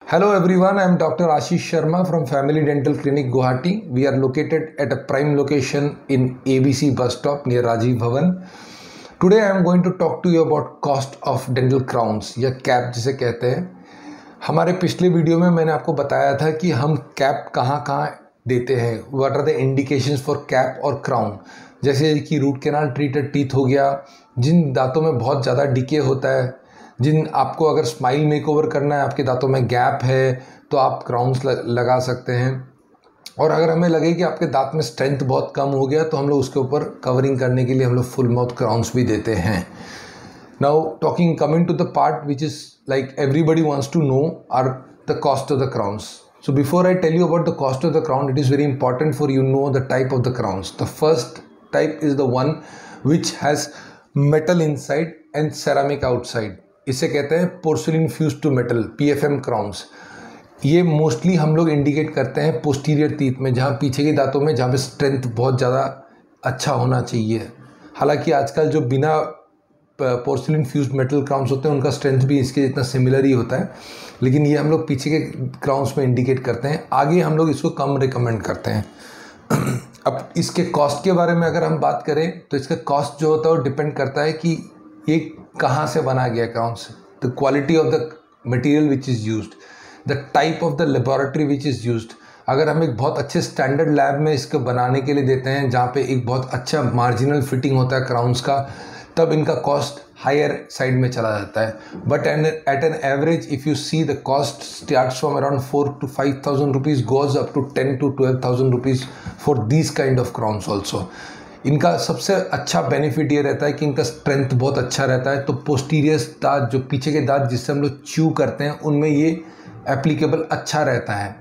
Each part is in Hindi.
Hello everyone, I am Dr. Ashish Sharma from Family Dental Clinic, Guwahati. We are located at a prime location in ABC bus stop near Rajiv Bhavan. Today I am going to talk to you about cost of dental crowns या कैप जिसे कहते हैं। हमारे पिछले वीडियो में मैंने आपको बताया था कि हम कैप कहाँ कहाँ देते हैं, what are the indications for cap और क्राउन। जैसे कि रूट कैनाल ट्रीटेड टीथ हो गया, जिन दांतों में बहुत ज़्यादा डिके होता है, जिन आपको अगर स्माइल मेकओवर करना है, आपके दांतों में गैप है तो आप क्राउन्स लगा सकते हैं। और अगर हमें लगे कि आपके दांत में स्ट्रेंथ बहुत कम हो गया तो हम लोग उसके ऊपर कवरिंग करने के लिए हम लोग फुल माउथ क्राउन्स भी देते हैं। Now coming to the part which is like everybody wants to know are the cost of the crowns. So before I tell you about the cost of the crown, it is very important for you know the type of the crowns. The first type is the one which has metal inside and ceramic outside. इसे कहते हैं porcelain fuse to metal PFM crowns. ये मोस्टली हम लोग इंडिकेट करते हैं पोस्टीरियर टीथ में, जहाँ पीछे के दांतों में जहाँ पे स्ट्रेंथ बहुत ज़्यादा अच्छा होना चाहिए. हालांकि आजकल जो बिना पोर्सलिन फ्यूज मेटल क्राउन्स होते हैं उनका स्ट्रेंथ भी इसके जितना सिमिलर ही होता है, लेकिन ये हम लोग पीछे के क्राउन्स में इंडिकेट करते हैं. आगे हम लोग इसको कम रिकमेंड करते हैं. अब इसके कॉस्ट के बारे में अगर हम बात करें तो इसका कॉस्ट जो होता है वो डिपेंड करता है कि ये कहाँ से बना गया crowns, the quality of the material which is used, the type of the laboratory which is used. अगर हम एक बहुत अच्छे स्टैंडर्ड लैब में इसको बनाने के लिए देते हैं जहाँ पे एक बहुत अच्छा मार्जिनल फिटिंग होता है क्राउन्स का, तब इनका कॉस्ट हायर साइड में चला जाता है. But at an average if you see the cost starts from around 4,000 to 5,000 rupees, goes up to 10,000 to 12,000 rupees for this kind of crowns also. इनका सबसे अच्छा बेनिफिट ये रहता है कि इनका स्ट्रेंथ बहुत अच्छा रहता है. तो पोस्टीरियर दांत, जो पीछे के दांत जिससे हम लोग च्यू करते हैं, उनमें ये एप्लीकेबल अच्छा रहता है.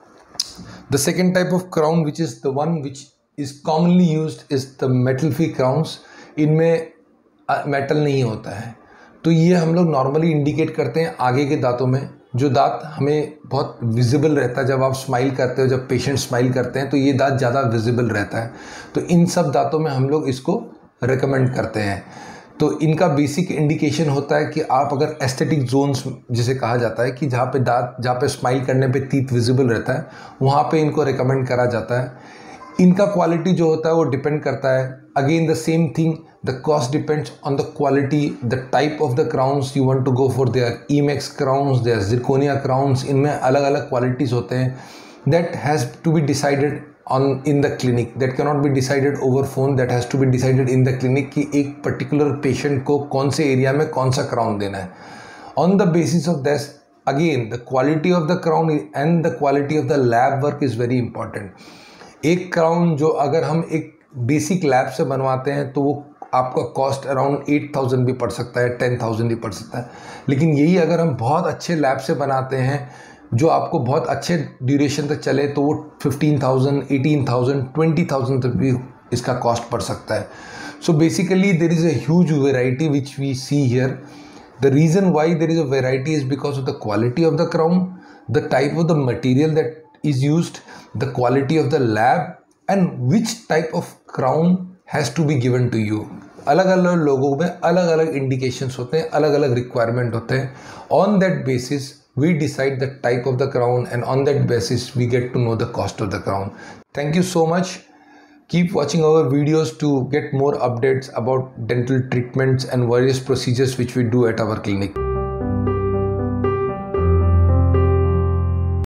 The second type of crown which is the one which is commonly used is the metal free crowns. इनमें मेटल नहीं होता है, तो ये हम लोग नॉर्मली इंडिकेट करते हैं आगे के दांतों में. जो दांत हमें बहुत विजिबल रहता है, जब आप स्माइल करते हो, जब पेशेंट स्माइल करते हैं तो ये दांत ज़्यादा विजिबल रहता है, तो इन सब दांतों में हम लोग इसको रेकमेंड करते हैं. तो इनका बेसिक इंडिकेशन होता है कि आप अगर एस्थेटिक जोन्स जिसे कहा जाता है कि जहाँ पे स्माइल करने पे टीथ विजिबल रहता है, वहाँ पे इनको रेकमेंड करा जाता है. इनका क्वालिटी जो होता है वो डिपेंड करता है. Again the same thing, the cost depends on the quality, the type of the crowns you want to go for. There Emax crowns, there zirconia crowns, इनमें अलग अलग क्वालिटीज़ होते हैं. That has to be decided in the clinic. That cannot be decided over phone. That has to be decided in the clinic कि एक particular patient को कौन से एरिया में कौन सा क्राउन देना है. On the basis of this, again the quality of the crown and the quality of the lab work is very important. एक क्राउन जो अगर हम एक बेसिक लैब से बनवाते हैं तो वो आपका कॉस्ट अराउंड 8,000 भी पड़ सकता है, 10,000 भी पड़ सकता है. लेकिन यही अगर हम बहुत अच्छे लैब से बनाते हैं जो आपको बहुत अच्छे ड्यूरेशन तक चले तो वो 15,000, 18,000, 20,000 तक भी इसका कॉस्ट पड़ सकता है. So basically there is a huge variety which we see here. The reason why there is a variety is because of the quality of the crown, the type of the material that is used, the quality of the lab and which type of crown has to be given to you. अलग अलग लोगों में अलग अलग इंडिकेशंस होते हैं, अलग अलग रिक्वायरमेंट होते हैं. On that basis we decide the type of the crown, and on that basis we get to know the cost of the crown. Thank you so much. Keep watching our videos to get more updates about dental treatments and various procedures which we do at our clinic.